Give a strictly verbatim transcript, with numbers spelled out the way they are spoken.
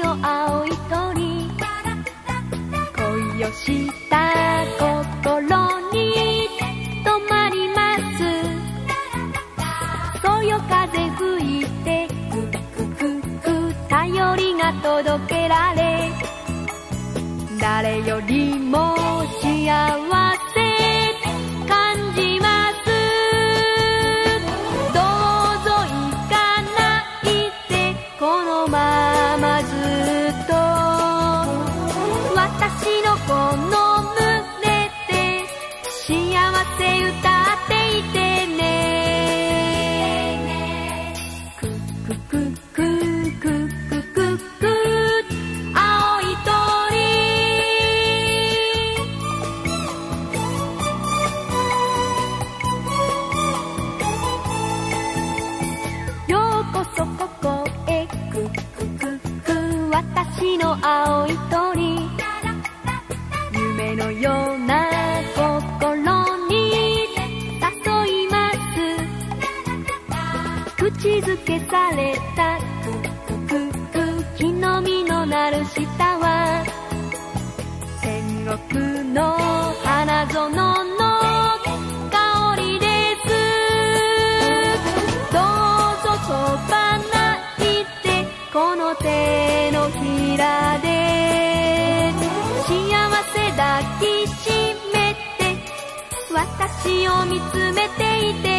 の青い鳥、恋をした心に止まります。そよ風吹いてくくくく頼りが届けられ、誰よりも幸せ感じます。どうぞ行かないでこのままずっと、私のこの胸で幸せ歌っていてね。くくくくくくくく青い鳥、ようこそここへくくくく私の青い鳥、夢のような心に誘います。口づけされたくくくく木の実のなる下は天国の花園の香りです。どうぞ飛ばないでこの手のひらで幸せ抱きしめて、私を見つめていて